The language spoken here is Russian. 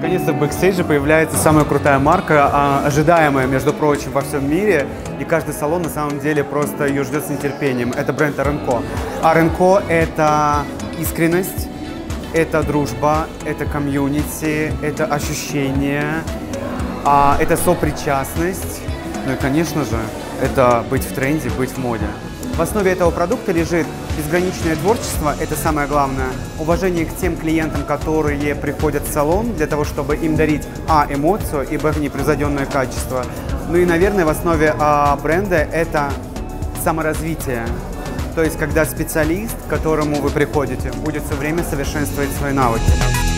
Наконец-то в бэкстейдже появляется самая крутая марка, ожидаемая, между прочим, во всем мире. И каждый салон на самом деле просто ее ждет с нетерпением. Это бренд РНКО. РНКО – это искренность, это дружба, это комьюнити, это ощущение, это сопричастность. Ну и, конечно же, это быть в тренде, быть в моде. В основе этого продукта лежит безграничное творчество, это самое главное, уважение к тем клиентам, которые приходят в салон, для того, чтобы им дарить эмоцию и непревзойденное качество. Ну и, наверное, в основе бренда это саморазвитие. То есть, когда специалист, к которому вы приходите, будет все время совершенствовать свои навыки.